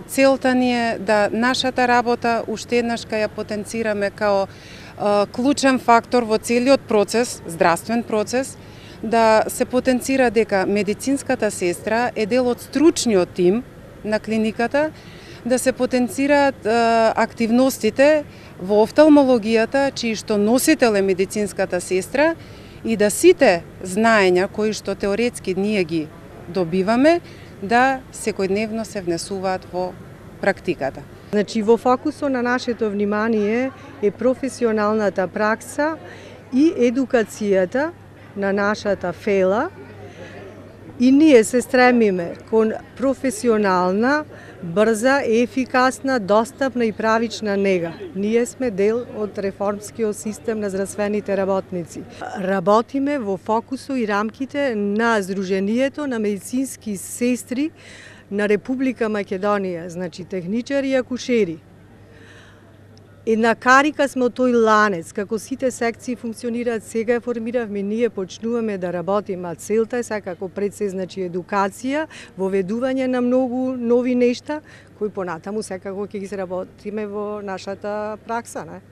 целта ни е да нашата работа уште еднаш ја потенцираме као клучен фактор во целиот процес, здравствен процес, да се потенцира дека медицинската сестра е дел од стручниот тим на клиниката, да се потенцираат активностите во офталмологијата, чии што носител е медицинската сестра, и да сите знаења кои што теоретски ние ги добиваме, да секојдневно се внесуваат во практиката. Значи, во фокусот на нашето внимание е професионалната пракса и едукацијата на нашата фела, и ние се стремиме кон професионална, брза, ефикасна, достапна и правична нега. Ние сме дел од реформскиот систем на здравствените работници. Работиме во фокусот и рамките на Сдруженијето на медицински сестри на Република Македонија, значи техничари и акушери. Една карика сме од тој ланец, како сите секции функционираат сега, формиравме, ние почнуваме да работиме, а целта е секако пред се, значи едукација, воведување на многу нови нешта, кои понатаму секако ќе ги сработиме во нашата пракса, не?